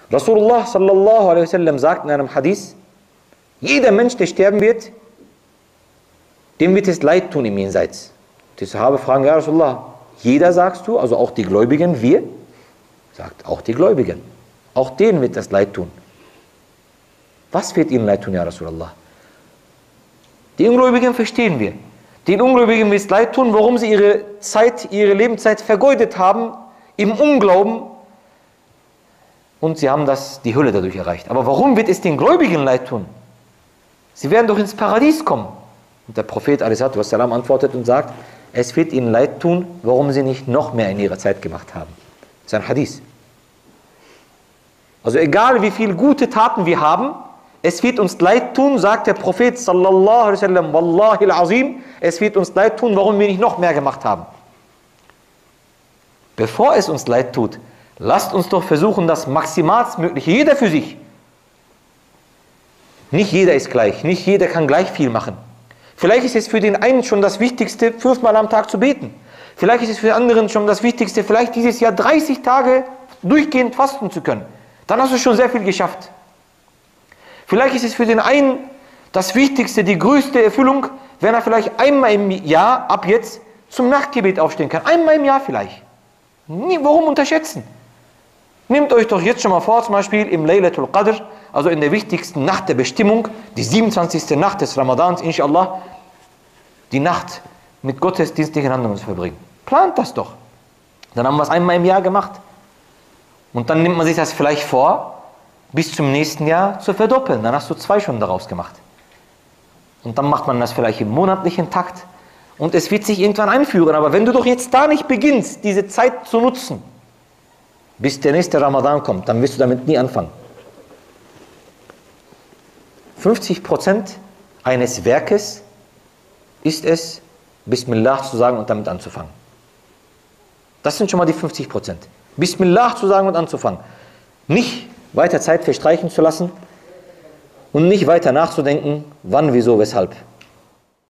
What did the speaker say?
Rasulullah sallallahu alaihi wasallam sagt in einem Hadith, jeder Mensch, der sterben wird, dem wird es leid tun im Jenseits. Die Sahabe fragen, ja Rasulullah, jeder sagst du, also auch die Gläubigen, wir? Sagt, auch die Gläubigen. Auch denen wird das leid tun. Was wird ihnen leid tun, ja Rasulullah? Die Ungläubigen verstehen wir. Den Ungläubigen wird es leid tun, warum sie ihre Lebenszeit vergeudet haben, im Unglauben, und sie haben die Hölle dadurch erreicht. Aber warum wird es den Gläubigen leid tun? Sie werden doch ins Paradies kommen. Und der Prophet a.s. antwortet und sagt, es wird ihnen leid tun, warum sie nicht noch mehr in ihrer Zeit gemacht haben. Das ist ein Hadith. Also egal wie viele gute Taten wir haben, es wird uns leid tun, sagt der Prophet sallallahu alaihi wasallam, wallahi al-azim, es wird uns leid tun, warum wir nicht noch mehr gemacht haben. Bevor es uns leid tut, lasst uns doch versuchen, das Maximalstmögliche, jeder für sich. Nicht jeder ist gleich, nicht jeder kann gleich viel machen. Vielleicht ist es für den einen schon das Wichtigste, 5-mal am Tag zu beten. Vielleicht ist es für den anderen schon das Wichtigste, vielleicht dieses Jahr 30 Tage durchgehend fasten zu können. Dann hast du schon sehr viel geschafft. Vielleicht ist es für den einen das Wichtigste, die größte Erfüllung, wenn er vielleicht einmal im Jahr ab jetzt zum Nachtgebet aufstehen kann. Einmal im Jahr vielleicht. Warum unterschätzen? Nehmt euch doch jetzt schon mal vor, zum Beispiel im Laylatul Qadr, also in der wichtigsten Nacht der Bestimmung, die 27. Nacht des Ramadans, inshallah, die Nacht mit gottesdienstlichen Handlungen zu verbringen. Plant das doch. Dann haben wir es einmal im Jahr gemacht. Und dann nimmt man sich das vielleicht vor, bis zum nächsten Jahr zu verdoppeln. Dann hast du 2 schon daraus gemacht. Und dann macht man das vielleicht im monatlichen Takt. Und es wird sich irgendwann einführen. Aber wenn du doch jetzt da nicht beginnst, diese Zeit zu nutzen, bis der nächste Ramadan kommt, dann wirst du damit nie anfangen. 50% eines Werkes ist es, Bismillah zu sagen und damit anzufangen. Das sind schon mal die 50%. Bismillah zu sagen und anzufangen. Nicht weiter Zeit verstreichen zu lassen und nicht weiter nachzudenken, wann, wieso, weshalb.